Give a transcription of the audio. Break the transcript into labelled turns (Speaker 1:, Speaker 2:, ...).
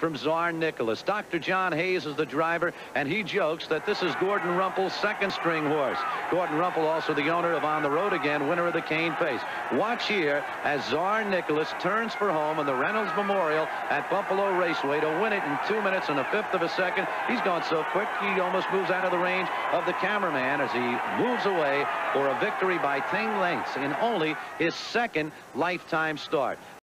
Speaker 1: from CZAR Nicholas. Dr. John Hayes is the driver, and he jokes that this is Gordon Rumpel's second-string horse. Gordon Rumpel, also the owner of On the Road Again, winner of the Cane Pace. Watch here as CZAR Nicholas turns for home in the Reynolds Memorial at Buffalo Raceway to win it in 2 minutes and a fifth of a second. He's gone so quick he almost moves out of the range of the cameraman as he moves away for a victory by 10 lengths in only his second lifetime start.